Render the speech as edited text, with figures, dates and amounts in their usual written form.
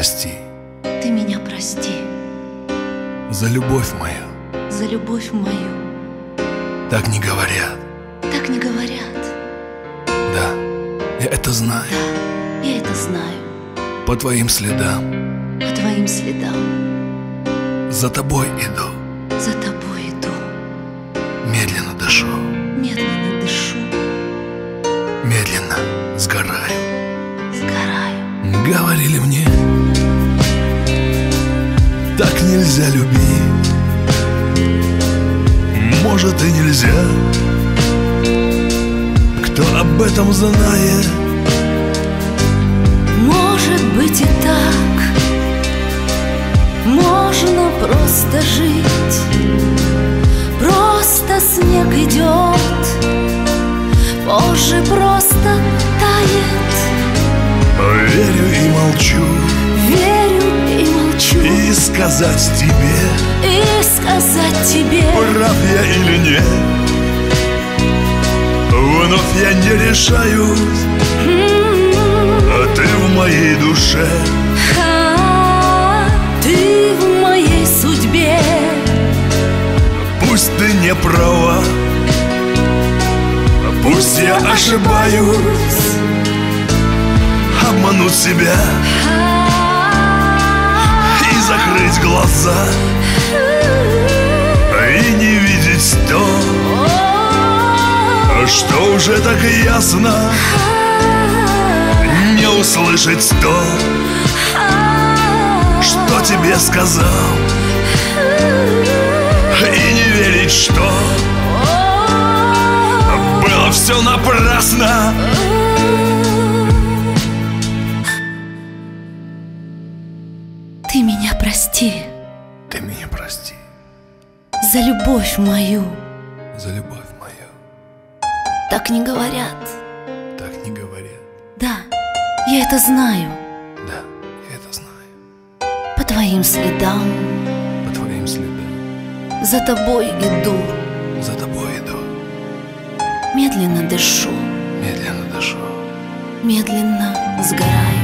прости. Ты меня прости. За любовь мою. За любовь мою. Так не говорят. Так не говорят. Да, я это знаю. Да, я это знаю. По твоим следам. По твоим следам. За тобой иду. За тобой иду. Медленно дышу. Медленно дышу. Медленно сгораю. Сгораю. Говорили мне, так нельзя любить. Может и нельзя. Кто об этом знает? Может быть и так. Можно просто жить. Просто снег идет, позже просто тает. Верю и молчу. Верю и молчу. И сказать тебе, прав я или нет, вновь я не решаюсь. А ты в моей душе. Ты в моей судьбе. Пусть ты не права, пусть я ошибаюсь. Обмануть себя и закрыть глаза, и не видеть то, что уже так ясно. Не услышать то, что тебе сказал, и не верить, что было все напрасно. Ты меня прости. Ты меня прости. За любовь мою. За любовь мою. Так не говорят. Так не говорят. Да, я это знаю. Да, я это знаю. По твоим следам. По твоим следам. За тобой иду. За тобой иду. Медленно дышу. Медленно дышу. Медленно сгораю.